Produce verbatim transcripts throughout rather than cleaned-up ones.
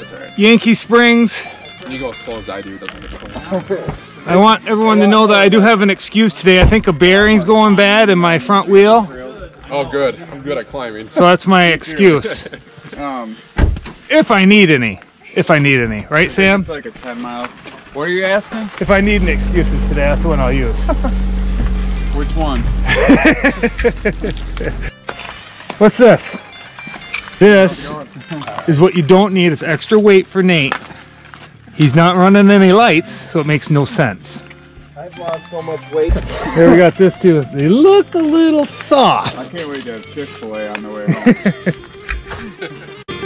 That's alright. Yankee Springs. When you go as slow as I do, it doesn't get cold. I want everyone to know that I do have an excuse today. I think a bearing's going bad in my front wheel. Oh, good. I'm good at climbing. So that's my excuse. Um, If I need any. If I need any. Right, Sam? It's like a ten mile. What are you asking? If I need any excuses today, that's the one I'll use. Which one? What's this? This is what you don't need. It's extra weight for Nate. He's not running any lights, so it makes no sense. I've lost so much weight. There we got this too. They look a little soft. I can't wait to have Chick-fil-A on the way home.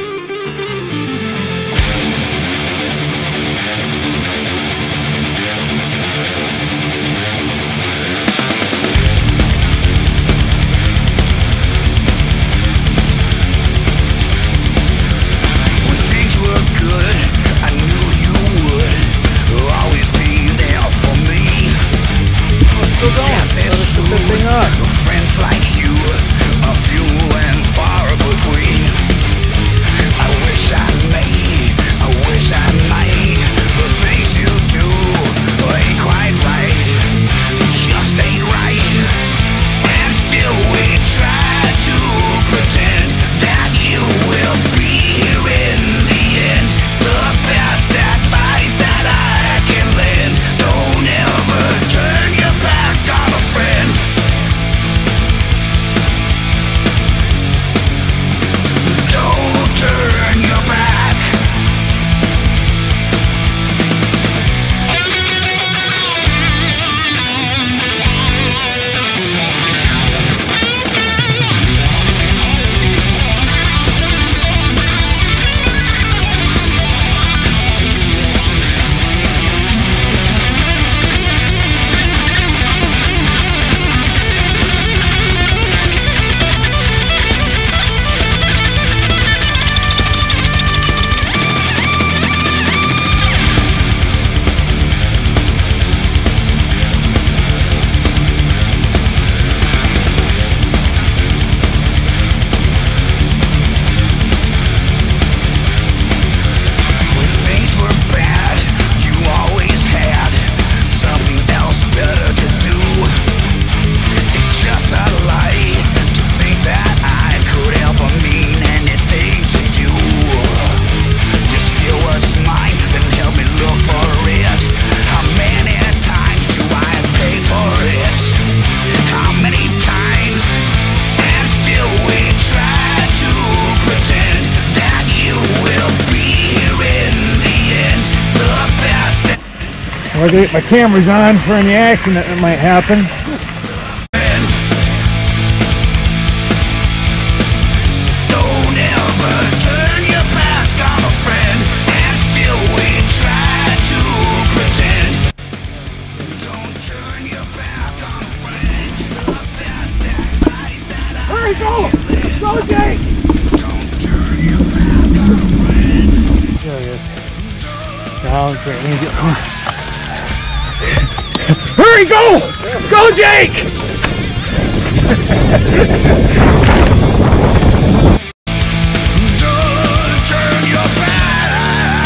Friends like you are few and far between. I wish I may, I wish I might. The things you do ain't quite right, just ain't right. And still we try to pretend that you will be here in the end. The best advice that I can lend: don't ever turn your back on a friend. Don't turn your back. I'll get my cameras on for any action that might happen. Don't ever turn your back on a friend, and still we try to pretend. Don't turn your back on a friend. The best advice that I Hurry, go! Go, Jake! Don't turn your back on a friend. There he is. Down, great. Let me get on. Hurry, go! Go, Jake! Don't turn your back.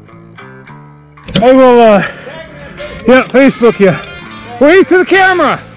I will, uh, yeah, Facebook you. Wave to the camera!